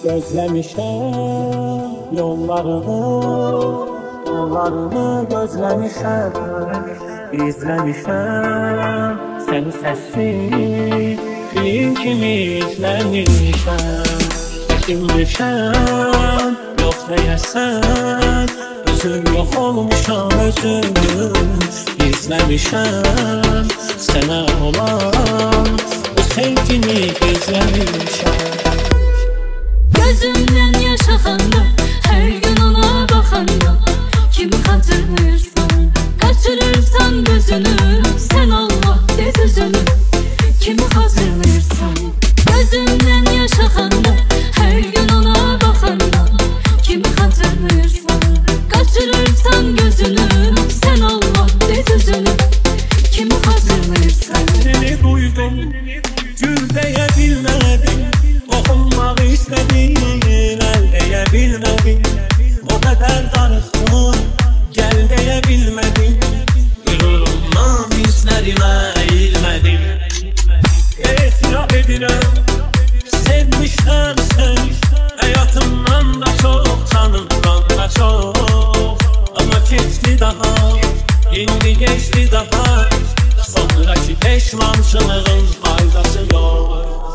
Gözlemişəm yollarını gözlemişəm, izlemişəm. Seni sessiz film kimi izlemişəm. Çekinmişəm, yox deyəsən, özüm yox olmuşam özüm. İzlemişəm, sənə olan bu sevgini izlemişəm. Gözümden yaşaxanda, her gün ona baxanda, kimi xatırlayırsan, kaçırırsan gözünü, sen Allah de düzünü, kimi xatırlayırsan. Gözümden yaşaxanda, her gün ona baxanda, kimi xatırlayırsan, kaçırırsan gözünü, sen Allah de düzünü, kimi xatırlayırsan. Seni duydum, gül deyə bilmədim, oxunmaq istədim, əl deyə bilmədim. O qədər darıxdım, gəl deyə bilmədim. Qürurumdan hislərimə eğilmədim. Etiraf edirəm, sevmişəm səni, həyatımdan da çox, canımdan da çox. Amma keçdi daha, indi geçdi daha, sonraki peşmançılığın faydası yok.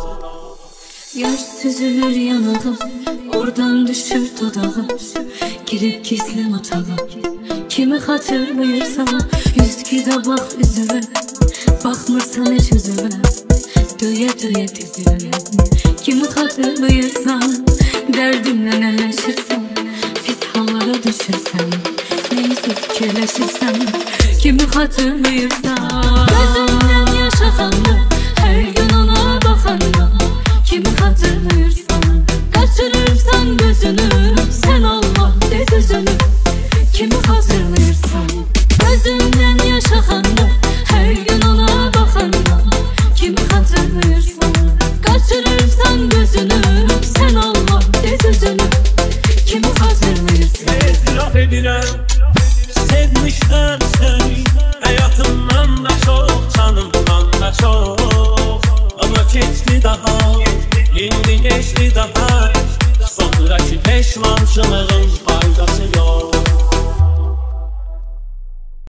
Yaş süzülür yanağa, oradan düşür dodağa, girip gizli matağa, kimi xatırlayırsan, yüzgüdə bax üzüvə, baxmırsan heç üzüvə, döyə döyə dizivə. Kimi xatırlayırsan, dərdimlə əlləşirsən, pis hallara düşürsən, neysə fikirləşirsən, kimi xatırlayırsan. Gözümdən yaşaxanda, hər gün ona baxanda, kimi xatırlayırsan, kaçırırsan gözünü, sen Allah de düzünü, kimi xatırlayırsan. Gözümden yaşaxanda, her gün ona baxanda, kimi xatırlayırsan, kaçırırsan gözünü, sen Allah de düzünü, kimi xatırlayırsan. Etiraf edirəm, sevmişəm səni, həyatımdan da çox, canımdan da çox. Amma keçdi daha, indi geçdi daha, sonraki peşmançılığın faydası yok.